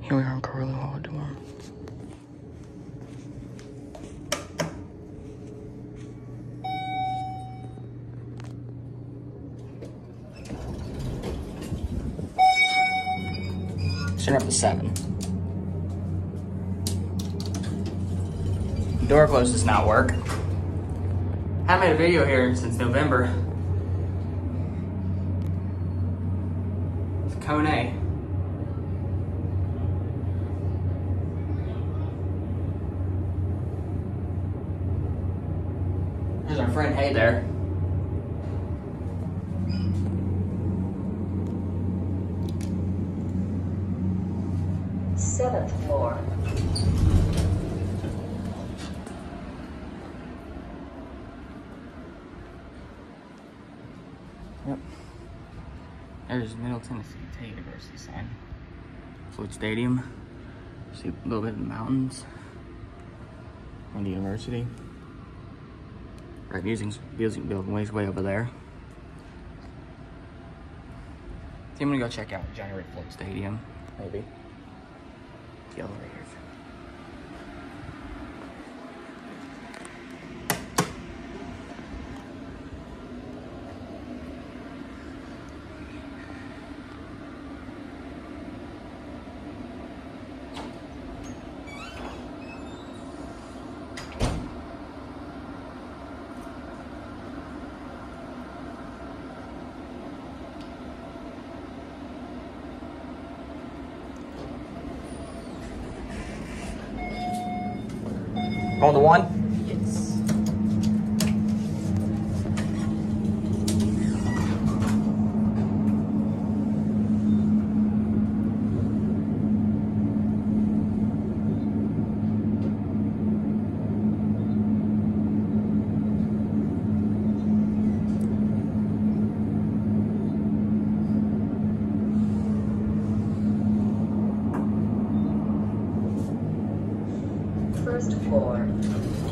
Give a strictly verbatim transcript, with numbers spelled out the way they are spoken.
Here we are in Corlew Hall Kone. Turn up to seven. Door close does not work. Haven't made a video here since November. It's Kone. There's our friend Hay there. Seventh floor. Yep. There's Middle Tennessee State University sign. Floyd Stadium. See a little bit of the mountains. And the university. Right, music's music building ways way over there. I think I'm gonna go check out January Floyd Stadium, maybe. The elevators. On the one? Yes. First floor.